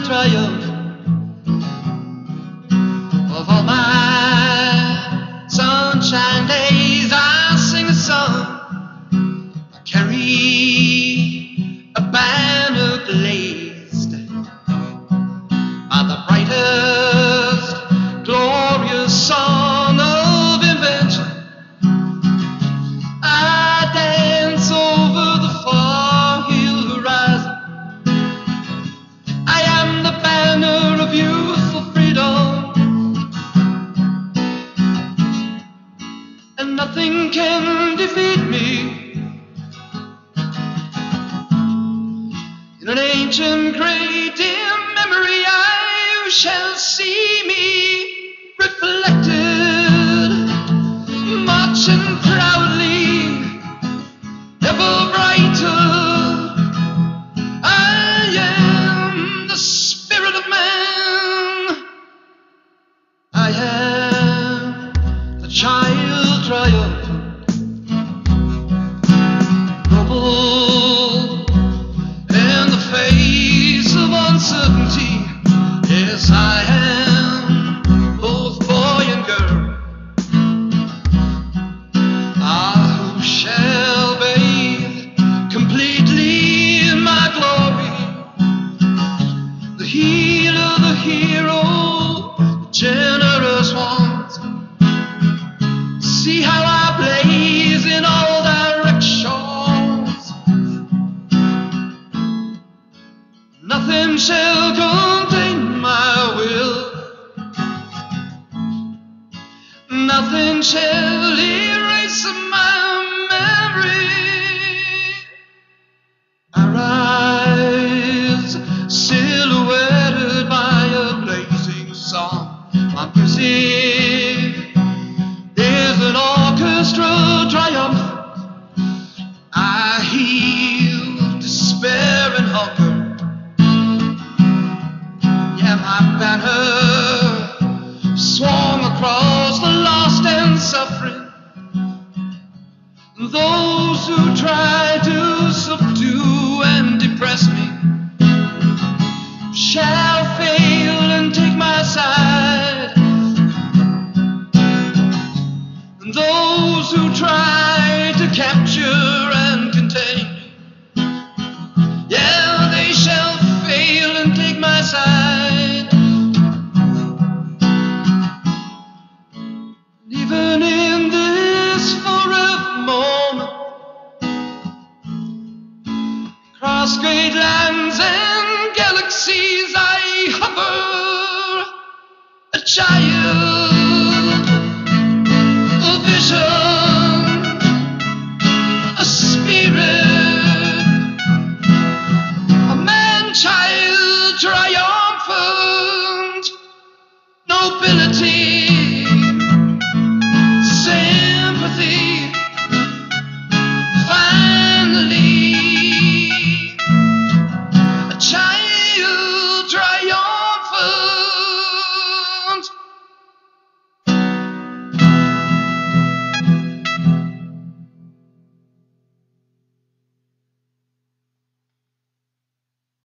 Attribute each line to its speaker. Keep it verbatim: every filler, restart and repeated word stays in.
Speaker 1: triumph of all my sunshine days. I sing a song, I carry a banner blazed by the brightest, glorious song of invention. I dance over the far hill horizon. I am the banner of youthful freedom, and nothing can defeat me. In an ancient great in memory, I shall see me reflected, marching proudly, ever brighter. I am the spirit of man. I am the child triumphant, noble in the face of uncertainty. Yes, I am both boy and girl. Ah, who shall bathe completely in my glory? The healer, the hero, the generous ones. See how I blaze in all directions. Nothing shall contain my will. Nothing shall erase my memory. I rise silhouetted by a blazing song. My music is an orchestra triumph. I heal despair and hunger. Yeah, my banner swung across the lost and suffering. Those who try to subdue and depress me shall fail and take my side. And those who try to capture and contain me, yeah, they shall fail and take my side. Even in this forever moment, across great lands and galaxies, I hover, a child, a vision, a spirit, a man-child triumphant, nobility